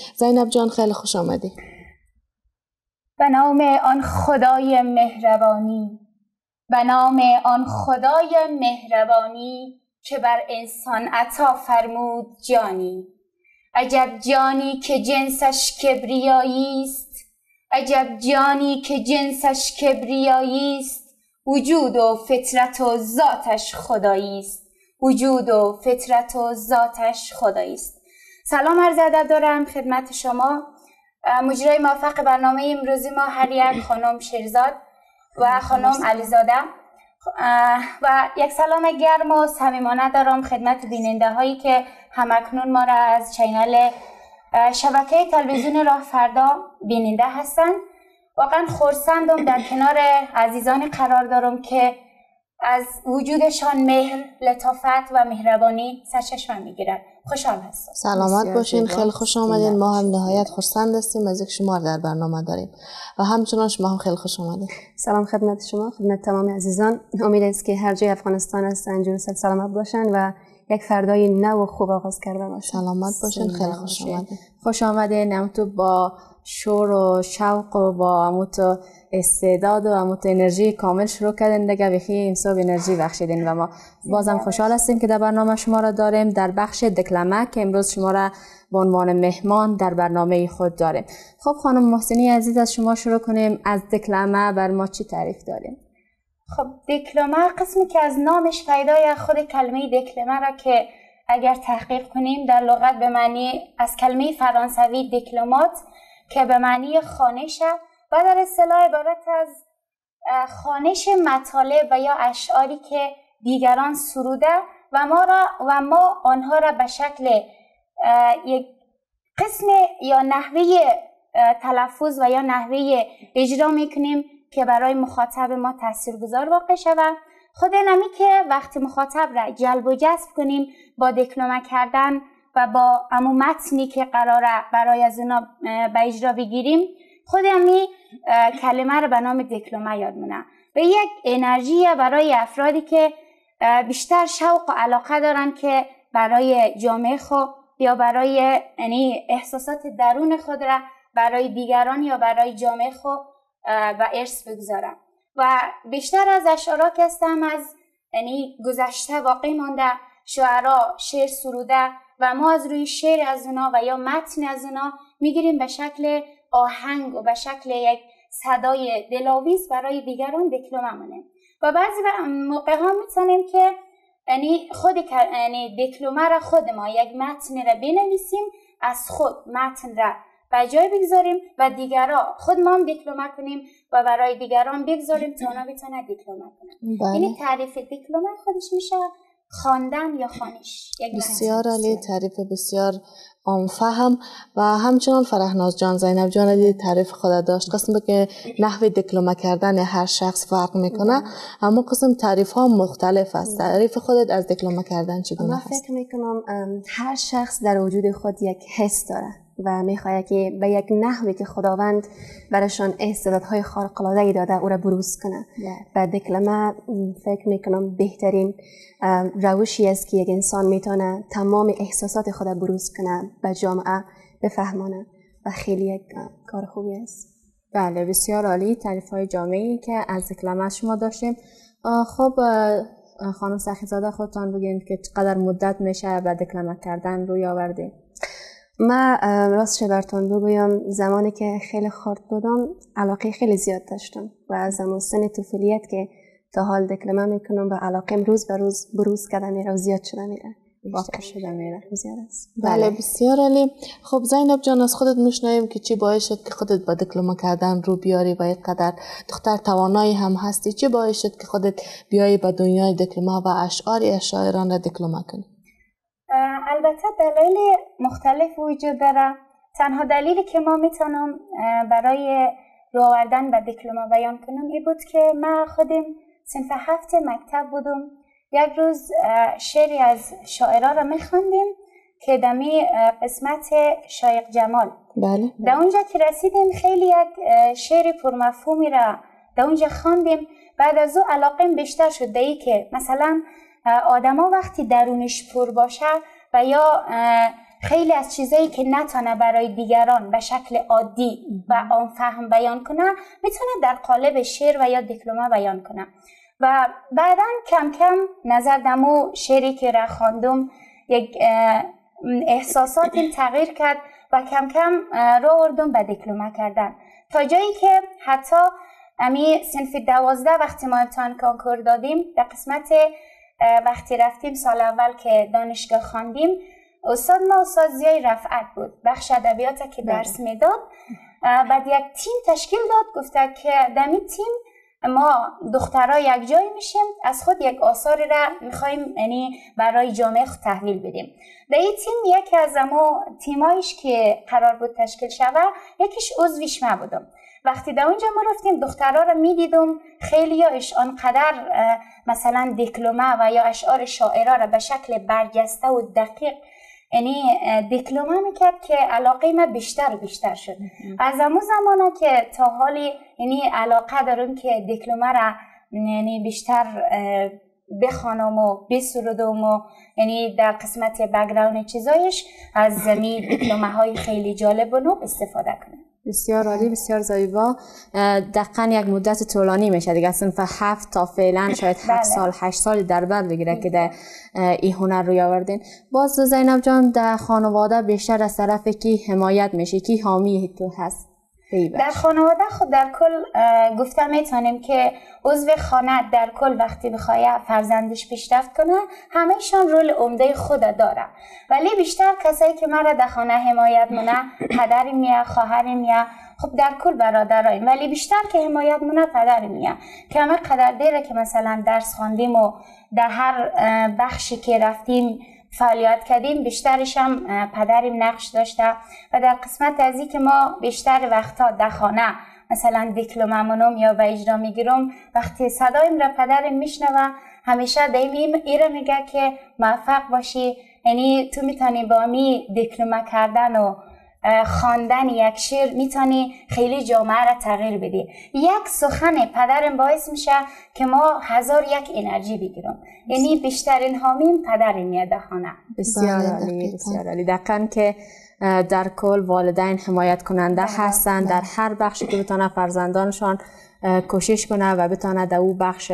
زینب جان خیلی خوش آمدی. به نام آن خدای مهربانی، به نام آن خدای مهربانی که بر انسان عطا فرمود جانی. عجب جانی که جنسش کبریایی است، عجب جانی که جنسش کبریایی است، وجود و فطرت و ذاتش خدایی است، وجود و فطرت و ذاتش خدایی است. سلام عرض ادب دارم خدمت شما مجرای موفق برنامه امروزی ما هر یک خانم شیرزاد و خانم علیزاده و یک سلام گرم و صمیمانه دارم خدمت بیننده هایی که همکنون ما را از چینل شبکه تلویزیون راه فردا بیننده هستند. واقعا خرسندم در کنار عزیزان قرار دارم که از وجودشان مهر، لطافت و مهربانی سرچشمه میگیرد. خوشحال هستم. سلامت باشین، خیلی خوش آمدین. ما هم نهایت خرسند هستیم از اینکه شما در برنامه داریم و همچنان شما هم خیلی خوش آمدین. سلام خدمت شما، خدمت تمام عزیزان. امید است که هر جای افغانستان هستن جور سلامت باشن و یک فردای نو و خوب آغاز کرده باشن. سلامت باشین، خیلی خوش آمدین. خوش آمدین. همونطور با شور و شوق و با همونطور استعداد و همونطور انرژی کامل شروع کردین دیگه، بخی امساب انرژی بخشیدین و ما بازم خوشحال هستیم که در برنامه شما را داریم در بخش دکلمه که امروز شما را به عنوان مهمان در برنامه خود داریم. خب خانم محسنی عزیز از شما شروع کنیم. از دکلمه بر ما چی تعریف داریم؟ خب دکلمه قسمی که از نامش پیدای خود کلمه دکلمه را که اگر تحقیق کنیم در لغت به معنی از کلمه فرانسوی دکلمات که به معنی خوانش و در اصطلاح عبارت از خوانش مطالب و یا اشعاری که دیگران سروده و ما آنها را به شکل یک قسم یا نحوه تلفظ و یا نحوه اجرا میکنیم که برای مخاطب ما تاثیرگذار واقع شود. خود نمی که وقتی مخاطب را جلب و جذب کنیم با دکلمه کردن و با همون متنی که قراره برای از اونا به اجرا بگیریم خود همی کلمه رو به نام دکلمه یاد مونه و یک انرژی برای افرادی که بیشتر شوق و علاقه دارن که برای جامعه خود یا برای احساسات درون خود را برای دیگران یا برای جامعه خود و ارث بگذارن و بیشتر از اشعارا که هستم از گذشته باقی مانده شعرا شعر سروده و ما از روی شعر از اونا و یا متن از اونا میگیریم به شکل آهنگ و به شکل یک صدای دلاویز برای دیگران دکلمه مونه و بعضی موقع ها میتونیم که خود دکلمه را خود ما یک متن را بنویسیم، از خود متن را به جای بگذاریم و دیگران خود ما هم دکلمه کنیم و برای دیگران بگذاریم تا اونا بتونن دکلمه کنن. این تعریف دکلمه خودش میشه خواندن یا خوانش. بسیار عالی، تعریف بسیار عام‌فهم و همچنان فرهناز جان، زینب جان علی تعریف خود داشت. قسم که نحوه دکلمه کردن هر شخص فرق میکنه، اما قسم تعریف ها مختلف است. تعریف خودت از دکلمه کردن چگونه است؟ من فکر میکنم هر شخص در وجود خود یک حس داره و میخواد که به یک نحوی که خداوند برایشان استعدادهای خارق‌العاده‌ای داده او را بروز کنه و دکلمه فکر میکنم بهترین روشی است که یک انسان میتونه تمام احساسات خود را بروز کنه به جامعه بفهمانه و خیلی یک کار خوبی است. بله بسیار عالی تعریف های جامعی که از دکلمه شما داشتیم. خب خانم سخیزاده خودتان بگین که چقدر مدت میشه به دکلمه کردن روی آورده؟ من راستش براتون بگویم زمانی که خیلی خرد بودم علاقه خیلی زیاد داشتم و از زمان سن طفولیت که تا حال دکلمه میکنم و علاقه روز به روز بروز کرده میره و زیاد شده میره. واقع شده میره. زیاد است. بله بسیار عالی. خب زینب جان از خودت میشنویم که چی باعث شد که خودت با دکلمه کردن رو بیاری و اینقدر دختر توانایی هم هستی، چی باعث شد که خودت بیایی به دنیای دکلمه و اشعار شاعران را دکلمه کنی؟ البته دلایل مختلف وجود داره. تنها دلیلی که ما میتونم برای رو آوردن به دکلمه بیان کنم این بود که من خودم صنف 7 مکتب بودم. یک روز شعری از شاعرها را میخوندیم که دمی قسمت شایق جمال. بله. در اونجا که رسیدیم خیلی یک شعر پرمفهومی را در اونجا خواندیم. بعد از او علاقم بیشتر شد به این که مثلا آدما وقتی درونش پر باشه و یا خیلی از چیزایی که نتونه برای دیگران به شکل عادی و عام فهم بیان کنه میتونه در قالب شعر و یا دکلمه بیان کنه. و بعدا کم کم نظر دمو شعری که را خواندم یک احساسات تغییر کرد و کم کم رو آوردم به دکلمه کردن، تا جایی که حتی امی صنف 12 وقتی ما امتحان کنکور دادیم در قسمت وقتی رفتیم سال اول که دانشگاه خواندیم، استاد ما استاد زیای رفعت بود، بخش ادبیات که درس میداد. بعد یک تیم تشکیل داد، گفته که در این تیم ما دخترها یک جای میشیم، از خود یک آثاری را میخوایم یعنی برای جامعه خود تحویل بدیم. در این تیم یکی از اما تیمایش که قرار بود تشکیل شوه یکیش عضویش ما بودم. وقتی در اونجا ما رفتیم دخترها را میدیدم، خیلی یاش آنقدر مثلا دکلمه و یا اشعار شاعرها را به شکل برجسته و دقیق یعنی دکلمه میکرد که علاقه ما بیشتر و بیشتر شد. از امو زمانه که تا حالی یعنی علاقه دارم که دکلمه را یعنی بیشتر بخوانم و بسرودم و یعنی در قسمت بک‌گراند چیزایش از زمین دکلمه های خیلی جالب و نوب استفاده کنم. بسیار عالی، بسیار زیبا. دقیقاً یک مدت طولانی میشه دیگه، صنف 7 تا فعلا شاید 7 سال 8 سال در بر بگیره که در این هنر روی آوردین. باز زینب جان در خانواده بیشتر از طرف کی حمایت میشه، کی حامی تو هست؟ در خانواده خود در کل گفته میتونیم که عضو خانه در کل وقتی بخواه فرزندش پیشرفت کنه همهشان رول عمده خود داره، ولی بیشتر کسایی که مرا در خانه حمایت مونه پدرم یا خواهرم یا خب در کل برادرایم، ولی بیشتر که حمایت مونه پدرم یا که همه قدر دیره که مثلا درس خواندیم و در هر بخشی که رفتیم فعالیت کردیم بیشترش هم پدرم نقش داشته. و در قسمت از این که ما بیشتر وقتا در خانه مثلا دکلمه منم یا به اجرا میگیرم، وقتی صدایم را پدرم میشنوه همیشه دائم ایره میگه که موفق باشی، یعنی تو میتونی با می دکلمه کردن و خواندن یک شعر میتونی خیلی جامعه را تغییر بدی. یک سخن پدرم باعث میشه که ما 1001 انرژی بگیرم، یعنی بیشترین حامیم پدرم میاد در خانه. بسیار عالی، بسیار عالی. دقیقاً که در کل والدین حمایت کننده هستن در هر بخشی که بتونه فرزندانشان کوشش کنه و بتونه در او بخش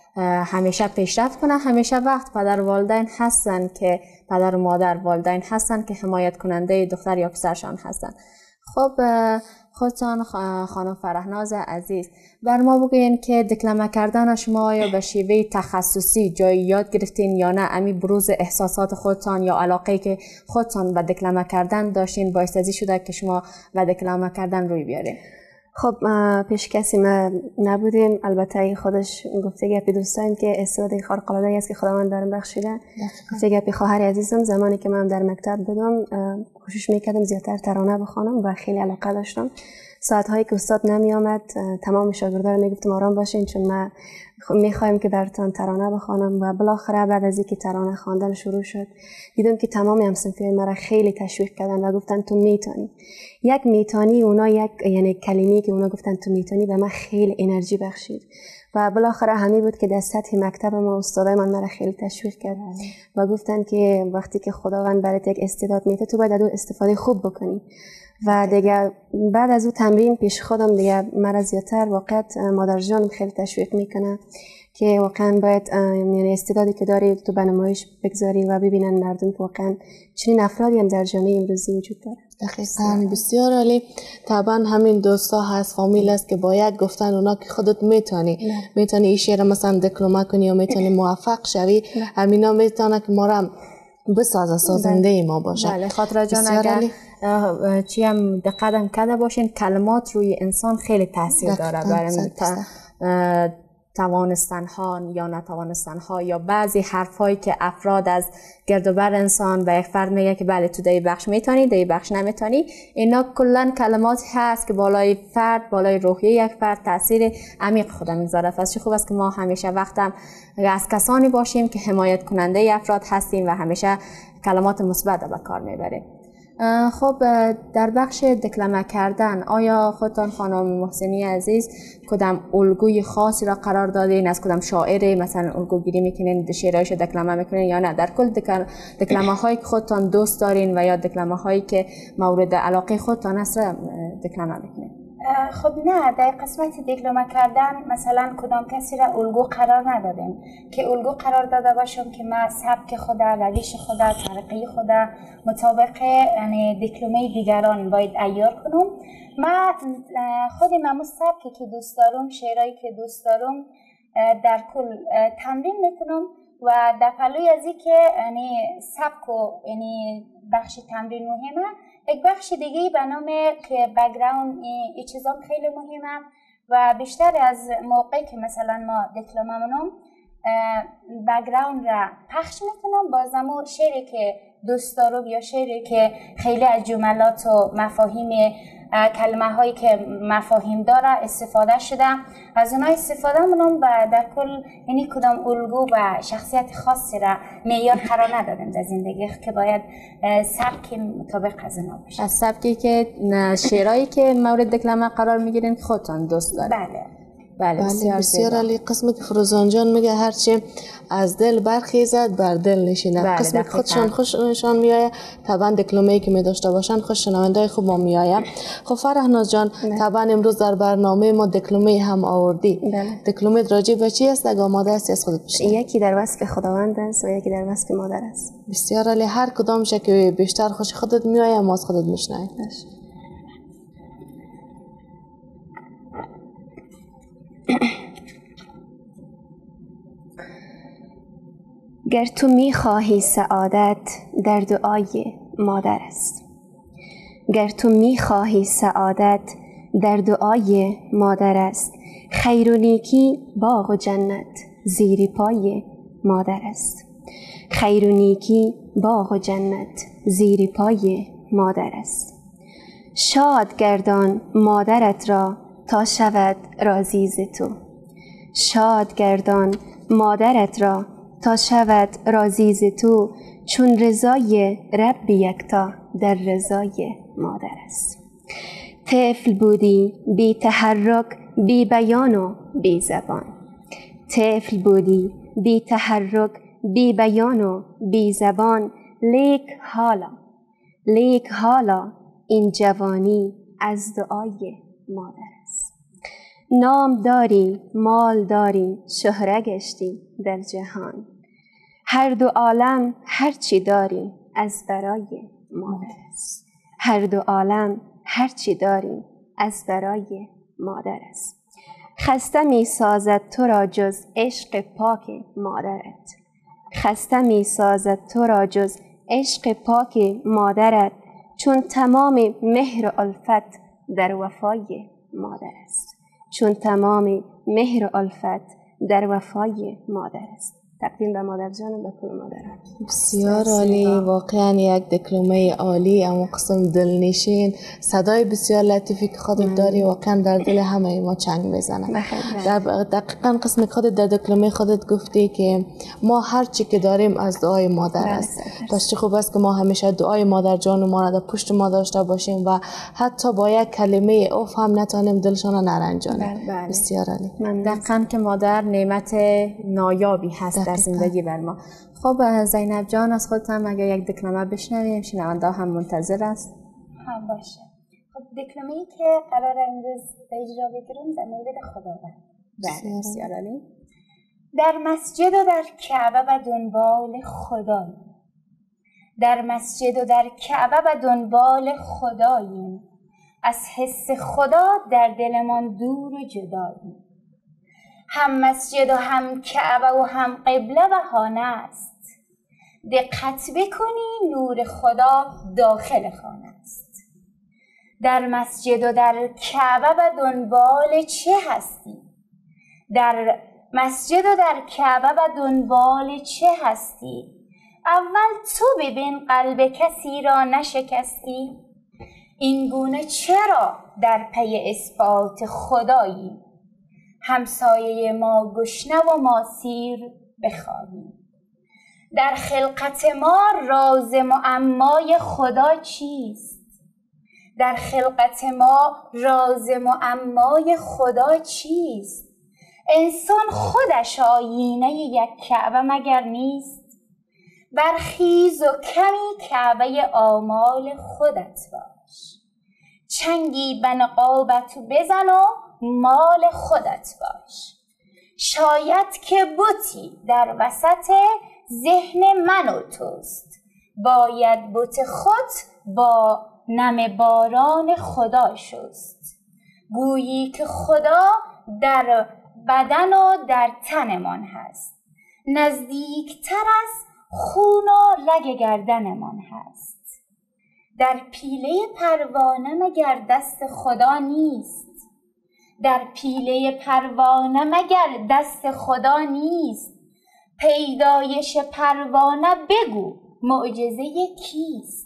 همیشه پیشرفت کنه. همیشه وقت پدر والدین هستن که پدر و مادر والدین هستن که حمایت کننده دختر یا پسرشان هستن. خب خودتان خانم فرهناز عزیز بر ما بگوین که دکلمه کردن شما یا به شیوه تخصصی جایی یاد گرفتین یا نه امی بروز احساسات خودتان یا علاقه که خودتان به دکلمه کردن داشتین باعث ازی شده که شما به دکلمه کردن روی بیارین؟ خب پیش کسی ما نبودیم، البته خودش گفته گپی دوستان که استعداد خارق‌العاده است که خداوند برام بخشیده. گفته گپی خواهر عزیزم زمانی که من در مکتب بودم کوشش میکردم زیادتر ترانه بخوانم و خیلی علاقه داشتم. ساعت‌هایی که استاد نمی آمد تمام شاگردان رو میگفتم آرام باشین چون ما میخوایم که براتون ترانه بخوانم. و بالاخره بعد از اینکه ترانه خواندن شروع شد دیدم که تمام همصنفیای مرا خیلی تشویق کردن و گفتن تو میتونی. یک میتونی اونا یک یعنی کلمه‌ای که اونا گفتن تو میتونی به من خیلی انرژی بخشید و بالاخره همین بود که در سطح مکتب ما استادای من مرا خیلی تشویق کردن و گفتن که وقتی که خداوند برات یک استعداد میده تو باید از اون استفاده خوب بکنی. و دیگه بعد از اون تمرین پیش خودم دیگه مرا زیادتر واقعیت مادر جانم خیلی تشویق میکنه که واقعا باید یعنی استعدادی که داری تو به نمایش بگذاری و ببینن مردم که واقعا چنین افرادی هم در جامعه امروزی وجود داره. دقیقاً بسیار عالی. طبعا همین دوستا هست فامیل است که باید گفتن اونا که خودت میتونی این شعر مثلا دکلمه کنی یا میتونی موفق شوی، همینا میتونه که ما را بسازه سازنده ما باشه. بله خاطر جان اگر چی هم دقت کرده باشین کلمات روی انسان خیلی تاثیر داره برای توانستنها یا نتوانستنها یا بعضی حرفایی که افراد از گرد و بر انسان به یک فرد میگه که بله تو در بخش میتونی در بخش نمیتونی، اینا کلا کلمات هست که بالای فرد بالای روحیه یک فرد تاثیر عمیق خود میذاره. پس چه خوب است که ما همیشه وقتم از کسانی باشیم که حمایت کننده افراد هستیم و همیشه کلمات مثبت به کار میبریم. خب در بخش دکلمه کردن آیا خودتان خانم محسنی عزیز کدام الگوی خاصی را قرار دادین؟ از کدام شاعر مثلا الگو گیری میکنین، شعرهایش دکلمه میکنین یا نه؟ در کل دکلمه هایی که خودتان دوست دارین و یا دکلمه هایی که مورد علاقه خودتان است دکلمه میکنین؟ خب نه، در قسمت دکلمه کردن مثلا کدام کسی را الگو قرار ندادیم که الگو قرار داده باشم که من سبک خود، روش خود، طریقه خود مطابق یعنی دکلمه دیگران باید عیار کنم. من خود معمول سبکی که دوست دارم، شعرهایی که دوست دارم در کل تمرین میکنم و در پلوی از این که یعنی سبک و یعنی بخش تمرین مهمه، یک بخش دیگه به نام که بک‌گراند، این چیزا خیلی مهمه و بیشتر از موقعی که مثلا ما دکلمه منم بک‌گراند را پخش میکنم، بازم شعری که دوست دارم یا شعری که خیلی از جملات و مفاهیم کلمه هایی که مفاهیم داره استفاده شده، از اونها استفاده منم و در کل یعنی کدام الگو و شخصیت خاصی را معیار قرار ندادم در زندگی که باید سبک مطابق از اونها باشه. از سبکی که شعرهایی که مورد دکلمه قرار میگیرین که خودتان دوست دارین؟ بله بسیار عالی. قسمی که فروزان جان میگه هرچی از دل برخیزد بر دل نشینه. قسمی که خودشان خوششان میآید طبعا دکلمه‌ای که می داشته باشن خوش شنونده خوب ما میآید. خب فرهناز جان طبعا امروز در برنامه ما دکلمه هم آوردی. دکلمه راجع به چی است؟ اگه آماده هستی از خودت بشین. یکی در وصف خداوند است و یکی در وصف مادر است. بسیار عالی. هر کدام که بیشتر خوش خودت میآید ما از خودت میشنویم. گر تو میخواهی سعادت در دعای مادر است. گر تو میخواهی سعادت در دعای مادر است. خیر و نیکی باغ و جنت زیر پای مادر است. خیر و نیکی باغ و جنت زیر پای مادر است. شاد گردان مادرت را تا شود راضی ز تو. شاد گردان مادرت را تا شود راضی ز تو، چون رضای رب یکتا در رضای مادر است. طفل بودی بی تحرک، بی بیان و بی زبان. طفل بودی بی تحرک، بی بیان و بی زبان. لیک حالا این جوانی از دعای مادر است. نام داری، مال داری، شهره گشتی در جهان. هر دو عالم هر چی داری از برای مادر است. هر دو عالم هر چی داری از برای مادر است. خسته می سازد تو را جز عشق پاک مادرت. خسته می سازد تو را جز عشق پاک مادرت، چون تمام مهر و الفت در وفای مادر است. چون تمام مهر و الفت در وفای مادر است. تقدیم به مادر جانم، به کل مادرم. بسیار عالی. واقعا یک دکلمه عالی، اما قسم دلنشین، صدای بسیار لطیفی که خودت داری واقعا در دل همه ما چنگ میزنه. دقیقا قسم خودت در دکلمه خودت گفتی که ما هر چی که داریم از دعای مادر است. پس چه خوب است که ما همیشه دعای مادر جان ما را در پشت ما داشته باشیم و حتی با یک کلمه اوف هم نتانیم دلشان نرنجانیم. بسیار عالی. دقیقا که مادر نعمت نایابی هست در زندگی بر ما. خب زینب جان، از خودت هم اگر یک دکلمه بشنویم، شنونده هم منتظر است. باشه. خب دکلمه‌ای که قرار امروز به اجرا بگیریم در مورد خداوند. بسیار عالی. در مسجد و در کعبه و دنبال خداییم. در مسجد و در کعبه و دنبال خداییم. از حس خدا در دلمان دور و جداییم. هم مسجد و هم کعبه و هم قبله و خانه است. دقت بکنی نور خدا داخل خانه است. در مسجد و در کعبه و دنبال چه هستی؟ در مسجد و در کعبه و دنبال چه هستی؟ اول تو ببین قلب کسی را نشکستی. این گونه چرا در پی اثبات خدایی؟ همسایه ما گشنه و ما سیر بخوابیم. در خلقت ما راز معمای خدا چیست؟ در خلقت ما راز معمای خدا چیست؟ انسان خودش آیینه یک کعبه مگر نیست؟ برخیز و کمی کعبه آمال خودت باش، چنگی به نقابت بزن و مال خودت باش. شاید که بتی در وسط ذهن من و توست، باید بت خود با نم باران خدا شست. گویی که خدا در بدن و در تنمان هست، نزدیکتر از خون و رگ گردنمان هست. در پیله پروانه مگر دست خدا نیست؟ در پیله پروانه مگر دست خدا نیست؟ پیدایش پروانه بگو معجزه کیست؟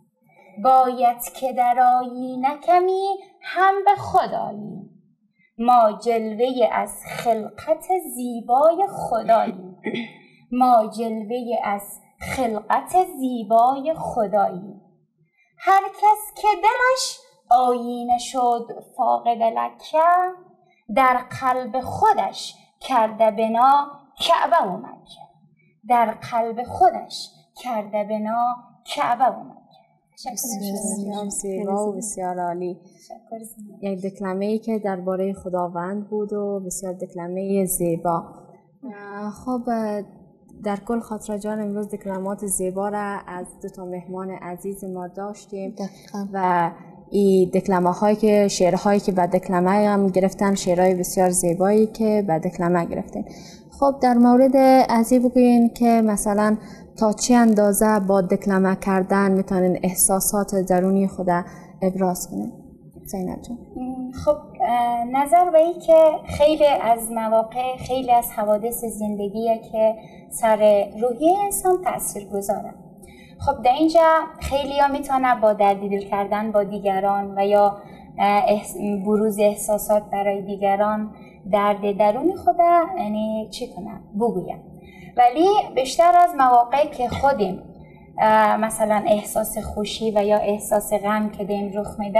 باید که در آیینه کمی هم به خداییم، ما جلوه از خلقت زیبای خداییم، ما جلوه از خلقت زیبای خداییم. هر کس که دلش آیینه شد فاقد لکه، در قلب خودش کرده بنا کعبه و مکه، در قلب خودش کرده بنا کعبه و مکه. بسیار زیبا و بسیار عالی. یک دکلمه ای که درباره خداوند بود و بسیار دکلمه زیبا. خب در کل خاطره جان امروز دکلمات زیبا را از دو تا مهمان عزیز ما داشتیم و این دکلمه هایی که شعرهایی که به دکلمه هم گرفتن، شعرهای بسیار زیبایی که به دکلمه گرفتن. خب در مورد از این بگوین که مثلا تا چه اندازه با دکلمه کردن میتونین احساسات درونی خود ابراز کنین؟ زینب جان. خب نظر به این که خیلی از مواقع، خیلی از حوادث زندگیه که سر روحیه انسان تأثیر گذاره. خب در اینجا خیلی ها میتونه با دردی دل کردن با دیگران و یا بروز احساسات برای دیگران درد درون خود یعنی چی کنه بگویم، ولی بیشتر از مواقع که خودیم مثلا احساس خوشی و یا احساس غم که دیم رخ میده،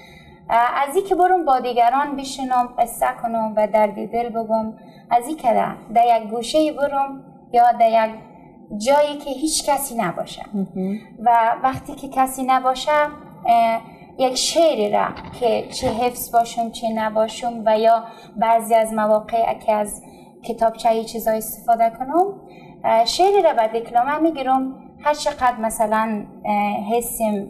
از این که برم با دیگران بشنم قصه کنم و درد دل بگم، از این که در یک گوشه برم یا در یک جایی که هیچ کسی نباشه و وقتی که کسی نباشه یک شعری را که چه حفظ باشم چه نباشم و یا بعضی از مواقع که از کتابچه چیزا استفاده کنم، شعری را به دکلمه میگیرم. هر چقدر مثلا حسم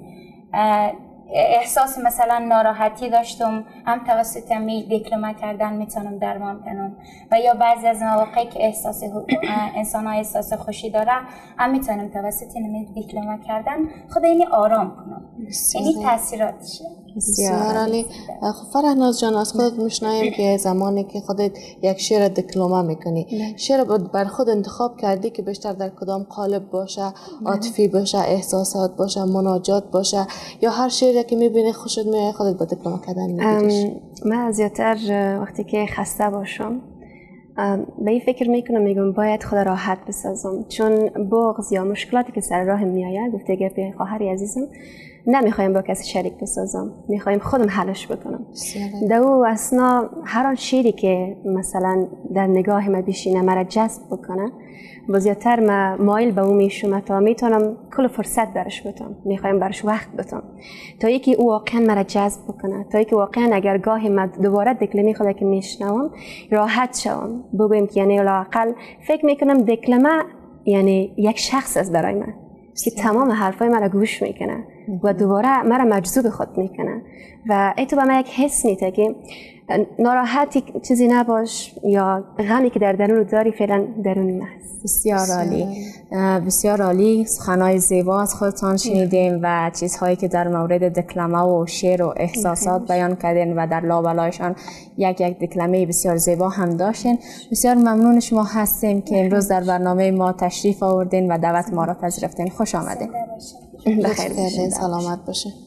احساس مثلا ناراحتی داشتم، هم توسط دکلمه کردن میتونم درمان کنم و یا بعضی از مواقع که انسان ها احساس خوشی داره هم میتونم توسط دکلمه کردن خود اینی آرام کنم. اینی تاثیراتشه. بسیار عالی. خب فرهناز جان، از خودت میشنویم که زمانی که خودت یک شعر دکلمه میکنی، شعر بر خود انتخاب کردی که بیشتر در کدام قالب باشه؟ عاطفی باشه، احساسات باشه، مناجات باشه، یا هر شعری که میبینی خوشت میاد خودت با دکلمه کردن میگیریش؟ من زیادتر وقتی که خسته باشم به این فکر میگم باید خود راحت بسازم، چون بغض یا مشکلاتی که سر راه میآید، گفته گفته خواهری عزیزم، نمیخوایم با کسی شریک بسازم، میخوایم خودم حلش بکنم. در او اثنا هر آن شعری که مثلا در نگاه من بشینه مرا جذب بکنه، زیادتر من مایل به او میشم تا میتونم کل فرصت برش بتم، میخوایم برش وقت بتم تا یکی او واقعا مرا جذب بکنه، تا یکی واقعا اگر گاهی من دوباره دکلمه خود که میشنوم راحت شوم، بگویم که یعنی لااقل فکر میکنم دکلمه یعنی یک شخص است برای من که تمام حرفای مرا گوش میکنه و دوباره مرا مجذوب خود میکنه و ای تو به من یک حس میده که ناراحتی چیزی نباش یا غمی که در درون داری فعلا درون من است. بسیار عالی، بسیار عالی. سخنهای زیبا از خودتان شنیدیم و چیزهایی که در مورد دکلمه و شعر و احساسات بیان کردین و در لابلایشان یک دکلمه بسیار زیبا هم داشتین. بسیار ممنون شما هستیم که امروز در برنامه ما تشریف آوردین و دعوت ما را پذیرفتین. خوش آمدین. بخیر باشین، سلامت باشین.